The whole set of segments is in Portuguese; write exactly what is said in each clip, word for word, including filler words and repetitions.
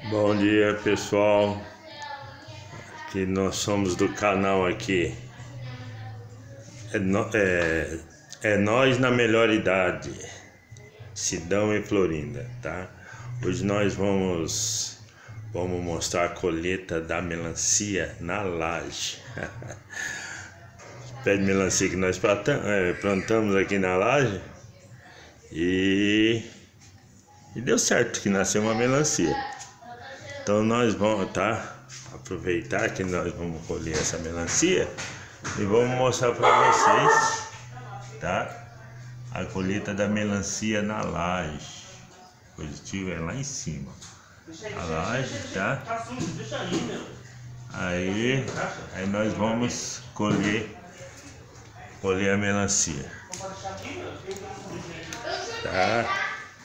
Bom dia, pessoal. Aqui nós somos do canal aqui é, no, é, é nós na melhor idade, Sidão e Florinda, tá? Hoje nós vamos vamos mostrar a colheita da melancia na laje. Pé de melancia que nós plantamos aqui na laje e, e deu certo que nasceu uma melancia. Então nós vamos, tá? Aproveitar que nós vamos colher essa melancia e vamos mostrar para vocês, tá? A colheita da melancia na laje. O positivo é lá em cima. A laje, tá? Aí, aí nós vamos colher, colher a melancia. Tá?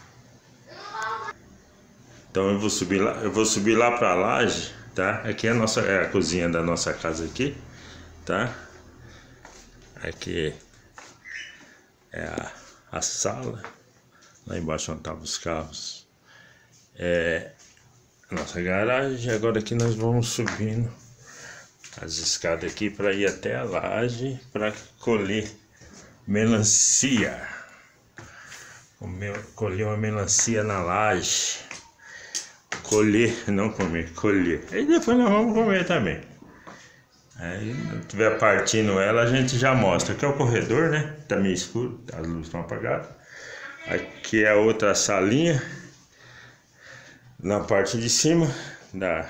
Então eu vou subir lá, eu vou subir lá para a laje, tá? Aqui é a nossa, é a cozinha da nossa casa aqui, tá? Aqui é a, a sala, lá embaixo onde estavam os carros. É a nossa garagem. Agora aqui nós vamos subindo as escadas aqui para ir até a laje para colher melancia. Colher uma melancia na laje. Colher, não comer, colher. E depois nós vamos comer também. Aí, se tiver partindo ela, a gente já mostra. Aqui é o corredor, né? Tá meio escuro, as luzes estão apagadas. Aqui é a outra salinha. Na parte de cima da,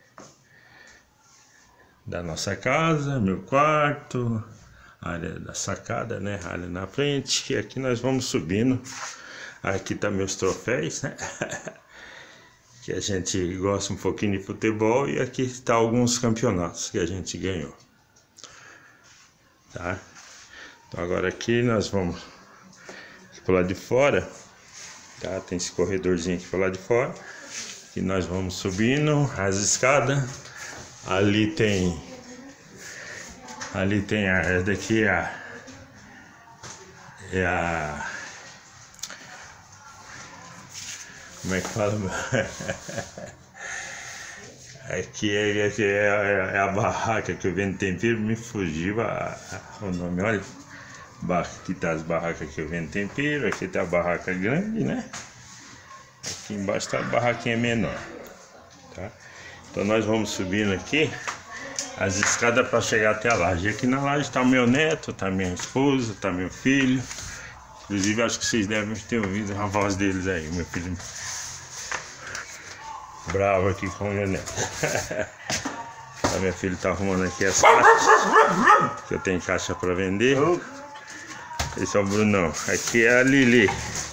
da nossa casa, meu quarto, área da sacada, né? Área na frente. E aqui nós vamos subindo. Aqui tá meus troféus, né? Que a gente gosta um pouquinho de futebol, e aqui está alguns campeonatos que a gente ganhou, tá? Então agora aqui nós vamos pro lado de fora, tá? Tem esse corredorzinho aqui pro lado de fora, que nós vamos subindo as escadas. Ali tem, ali tem a, essa daqui é a, é a como é que fala? Aqui é, aqui é, é a barraca que eu vendo tempero, me fugiu a, a, o nome, olha. Aqui tá as barracas que eu vendo tempero, aqui tá a barraca grande, né? Aqui embaixo tá a barraquinha menor, tá? Então nós vamos subindo aqui as escadas para chegar até a laje. Aqui na laje tá o meu neto, tá minha esposa, tá meu filho. Inclusive acho que vocês devem ter ouvido a voz deles aí, meu filho bravo aqui com o meu neto. A minha filha tá arrumando aqui as caixas, que eu tenho caixa para vender. Esse é o Brunão. Aqui é a Lili.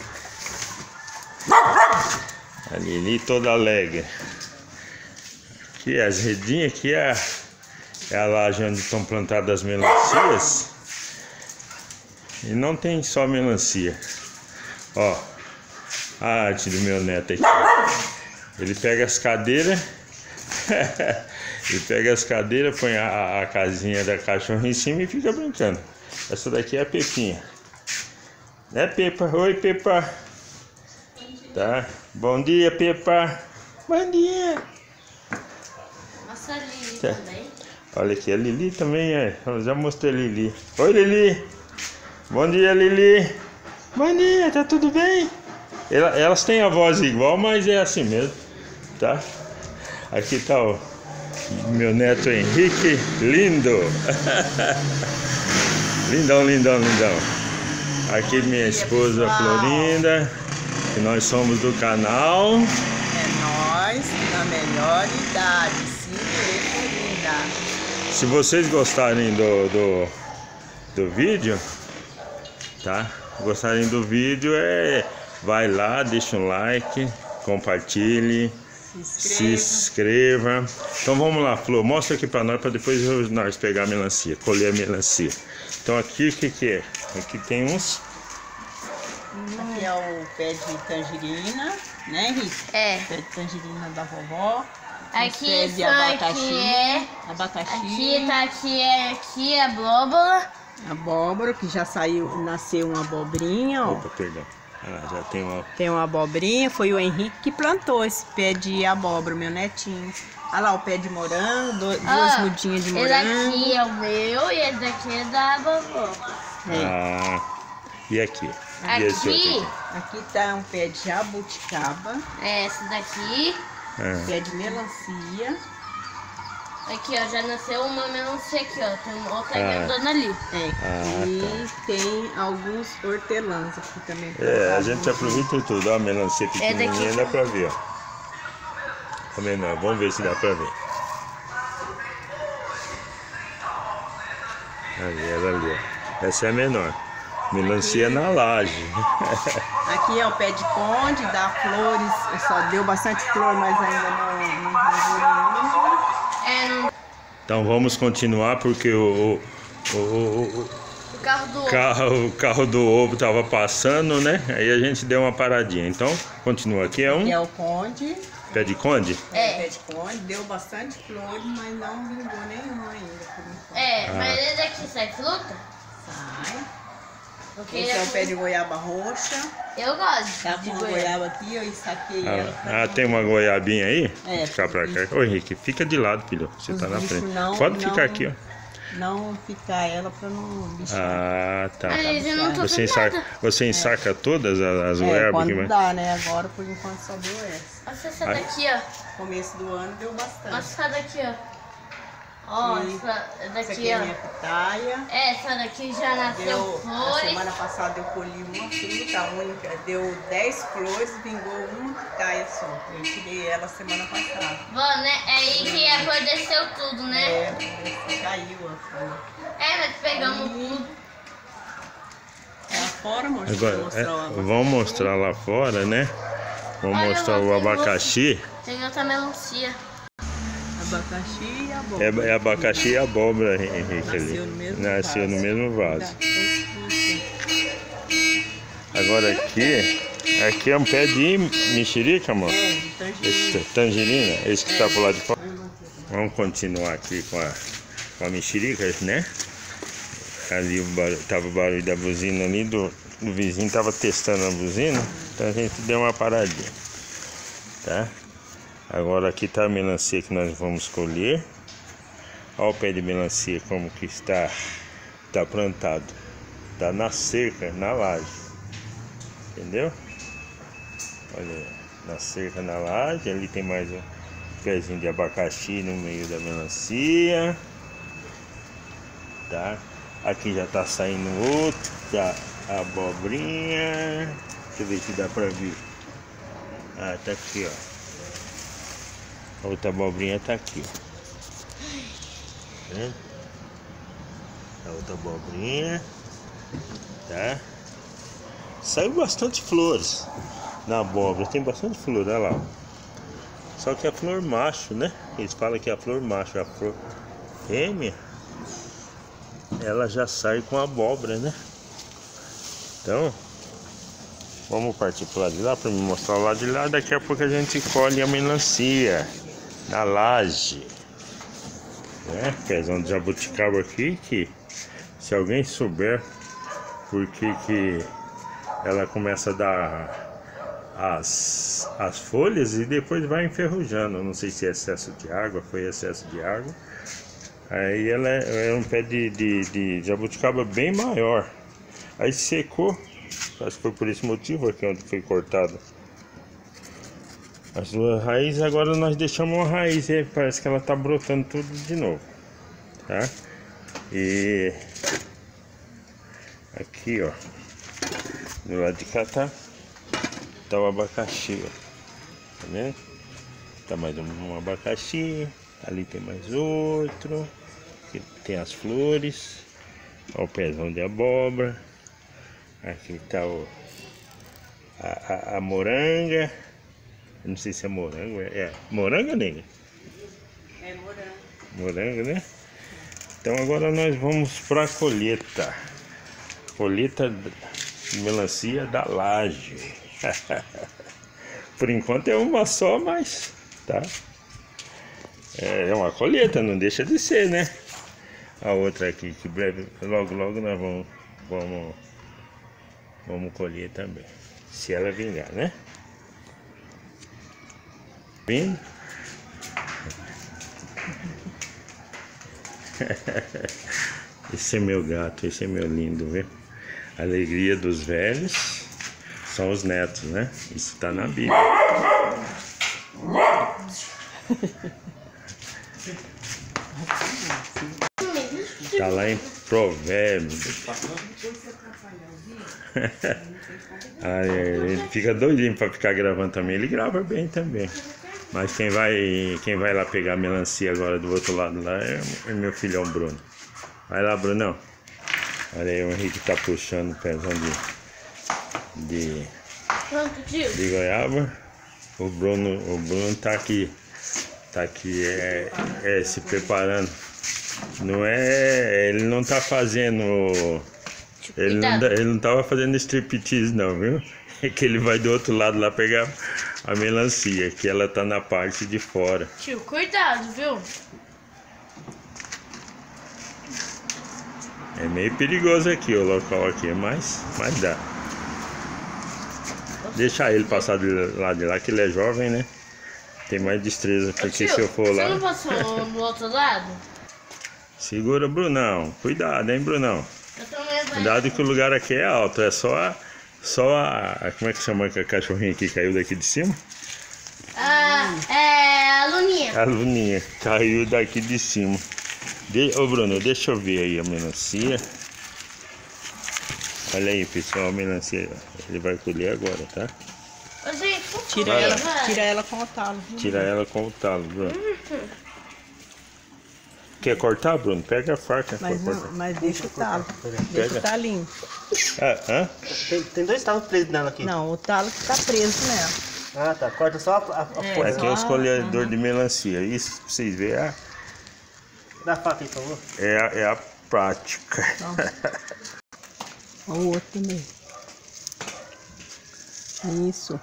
A Lili toda alegre. Aqui é as redinhas, aqui é a, é a laje onde estão plantadas as melancias. E não tem só melancia. Ó, a arte do meu neto aqui. Ele pega as cadeiras, ele pega as cadeiras, põe a, a casinha da cachorra em cima e fica brincando. Essa daqui é a Pepinha. Né, Pepa? Oi, Pepa. Tá? Bom dia, Pepa. Bom dia. Nossa, a Lili tá. Também. Olha aqui, a Lili também é. Eu já mostrei a Lili. Oi, Lili. Bom dia, Lili. Bom dia, tá tudo bem? Elas têm a voz igual, mas é assim mesmo, tá? Aqui tá o meu neto Henrique, lindo. Lindão, lindão, lindão. Aqui minha esposa Florinda, que nós somos do canal É nós na melhor idade, Sidão e Florinda. Se vocês gostarem do, do, do vídeo, tá? Gostarem do vídeo, é, vai lá, deixa um like, compartilhe, se inscreva. se inscreva. Então vamos lá, Flor, mostra aqui pra nós, para depois nós pegar a melancia, colher a melancia. Então aqui o que que é? Aqui tem uns... Aqui é o pé de tangerina, né, Henrique? É. Pé de tangerina da vovó. Aqui pé isso de abacaxi, aqui é... abacaxi. Aqui tá aqui é aqui é abóbora. Abóbora, que já saiu, nasceu uma abobrinha, ó. Opa, perdão. Ah, já tem uma... Tem uma abobrinha, foi o Henrique que plantou esse pé de abóbora, meu netinho. Olha lá o pé de morango, do- duas Ah, mudinhas de esse morango. daqui é o meu e esse daqui é da vovó. É. Ah, e aqui? E esse Aqui, outro Aqui tá um pé de jabuticaba, é esse daqui. aqui? pé de melancia. Aqui, ó, já nasceu uma melancia aqui, ó. Tem uma outra Ah. grandona ali. É. Ah, e tem alguns hortelãs aqui também. Ah, é, a gente aproveita tudo. Ó, a melancia pequenininha dá pra ver, ó. A menor, vamos ver se dá pra ver. Ali, ela ali, ó. Essa é a menor. Melancia na laje. Aqui é o pé de conde, dá flores, só deu bastante flor, mas ainda não, não arranjou nenhuma. É no Então vamos continuar porque o, o, o, o, o carro do o, carro, o carro do ovo tava passando, né? Aí a gente deu uma paradinha. Então, continua aqui, é um Aqui é o conde, pé de conde? é. É. o pé de conde, deu bastante flores, mas não vingou nenhuma ainda, por enquanto. É, Ah. mas esse daqui sai fruta? Sai. Porque Esse é o pé de goiaba roxa. eu gosto Tá de com a goiaba. goiaba aqui, eu ensaquei ela. Ah, pra ah, tem uma goiabinha aí? É, Ficar pra cá. isso. Ô Henrique, fica de lado, filho. Você Os tá na bichos frente. não- Pode não- ficar aqui, ó. não picar ela pra não bichar. Ah, tá. Mas eu não tô Você vendo ensaca, nada. você ensaca todas as, as É, goiabas quando aqui, mas... dá, né? Agora, por enquanto, só deu essa. Olha essa Ai. daqui, ó. Começo do ano deu bastante. Olha essa daqui, ó. Ó, E essa Essa daqui, aqui é ó. minha pitaia. Essa daqui já nasceu Deu, na flores. semana passada eu colhi uma fruta única, deu dez flores, vingou uma pitaia só. Eu tirei ela semana passada. Vó, né? É aí que apodreceu tudo, né? É, caiu a flor. É, nós pegamos tudo. Lá fora, amor, deixa eu Agora, mostrar é, o abacaxi. vamos mostrar lá fora, né? Vamos Olha, mostrar vó, o tem abacaxi. Tem outra melancia. Abacaxi e abóbora. É, é abacaxi e abóbora, Henrique. Nasceu ali. no mesmo Nasceu vaso. no mesmo vaso. Dá, Agora aqui, aqui é um pé de mexerica, amor. É, de tangerina. Esse tangerina, esse que tá pro lado de fora. Vamos continuar aqui com a, com a mexerica, né? Ali o barulho, tava o barulho da buzina ali, do, do vizinho tava testando a buzina, então a gente deu uma paradinha, tá? Agora aqui tá a melancia que nós vamos colher. Olha o pé de melancia como que está, está plantado. Tá na cerca, na laje. Entendeu? Olha, na cerca, na laje. Ali tem mais um pezinho de abacaxi no meio da melancia. Tá? Aqui já tá saindo outra abobrinha. Deixa eu ver se dá pra ver. Ah, tá aqui, ó. A outra abobrinha tá aqui, ó. Tá? A outra abobrinha. Tá? Saiu bastante flores na abóbora. Tem bastante flor, olha lá. Só que é flor macho, né? Eles falam que é a flor macho. A flor fêmea, ela já sai com a abóbora, né? Então, vamos partir para lá de lá para me mostrar lá de lá. Daqui a pouco a gente colhe a melancia na laje, né? Pezão de jabuticaba aqui, que se alguém souber por que que ela começa a dar as, as folhas e depois vai enferrujando. Eu não sei se é excesso de água, foi excesso de água. Aí ela é, é um pé de, de, de jabuticaba bem maior. Aí secou, acho que foi por esse motivo aqui onde foi cortado as duas raízes. Agora nós deixamos uma raiz e parece que ela tá brotando tudo de novo, tá? E aqui, ó, do lado de cá tá, tá o abacaxi, ó. Tá vendo? Tá mais um, um abacaxi. Ali tem mais outro. Aqui tem as flores. Ó, o pezão de abóbora. Aqui tá o, a, a, a moranga. Eu não sei se é morango. É, é. Moranga, nega? É morango. Morango, né? Então agora nós vamos para a colheita. Colheita de melancia da laje. Por enquanto é uma só, mas tá. É uma colheita, não deixa de ser, né? A outra aqui, que breve, logo logo nós vamos, vamos, vamos colher também. Se ela vingar, né? Vindo. Esse é meu gato, esse é meu lindo, viu? A alegria dos velhos são os netos, né? Isso tá na Bíblia. Tá lá em Provérbios. Ah, ele fica doidinho pra ficar gravando também. Ele grava bem também. Mas quem vai, quem vai lá pegar a melancia agora do outro lado lá é o meu filhão Bruno. Vai lá, Brunão. Olha aí, o Henrique tá puxando o pezão de, de, de goiaba. O Bruno, o Bruno tá aqui, tá aqui é, é, se preparando. Não é, ele não tá fazendo, ele não, ele não tava fazendo striptease não, viu? É que ele vai do outro lado lá pegar a melancia, que ela tá na parte de fora. Tio, cuidado, viu? É meio perigoso aqui o local aqui, mas, mas dá. Deixa ele passar de lá de lá, que ele é jovem, né? Tem mais destreza, porque Ô, tio, se eu for você lá... Você não passou do outro lado? Segura, Brunão. Cuidado, hein, Brunão. Eu também vou. Cuidado que o lugar aqui é alto, é só a... Só a... Como é que chama a cachorrinha que caiu daqui de cima? Ah, é a Luninha. A Luninha caiu daqui de cima. De... Ô, Bruno, deixa eu ver aí a melancia. Olha aí, pessoal, a melancia. Ele vai colher agora, tá? Ô, gente, por Tira favor, ela, vai. tira ela com o talo. Tira ela com o talo, Bruno. Quer cortar, Bruno? Pega a faca. Mas, corta. não, mas deixa o talo. Deixa o talinho. Ah, hã? Tem, tem dois talos presos nela aqui. Não, o talo que tá preso nela. Ah, tá. Corta só a, a, a É. ponta. Aqui é o escolhedor de melancia. Isso, pra vocês verem, é a- Dá a faca aí, por favor. é a, é a prática. O outro também. Isso.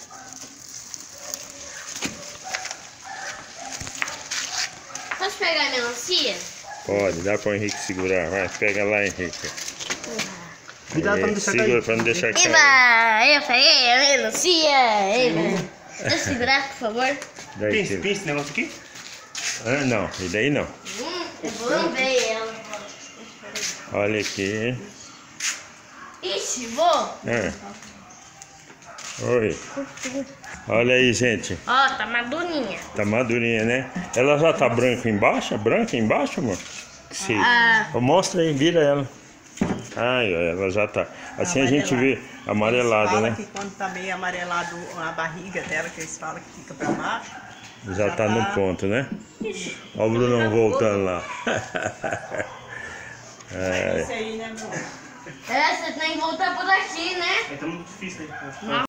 Posso pegar a melancia? Pode, dá para o Henrique segurar. Vai, pega lá, Henrique. Cuidado pra não É, deixar segura cair. para não deixar cair. Eba! Eu peguei a melancia! Eba! Deixa eu segurar, por favor. Daí, Pinça, tira. pinça esse negócio aqui. Ah, não, e daí não. Hum, eu vou lamber ela. Olha aqui. Ixi, vou. Ah. Oi. Olha aí, gente. Ó, tá madurinha. Tá madurinha, né? Ela já tá branca embaixo? Branca embaixo, amor? Sim. Ah. Mostra aí, vira ela. Ai, ó, ela já tá. Assim a gente vê amarelada, Fala né? que quando tá meio amarelado a barriga dela, que eles falam que fica pra baixo. Já tá no ponto, né? Ó o Brunão voltando lá. É isso aí, né, meu? É, você tem que voltar por aqui, né? É, tá muito difícil, né?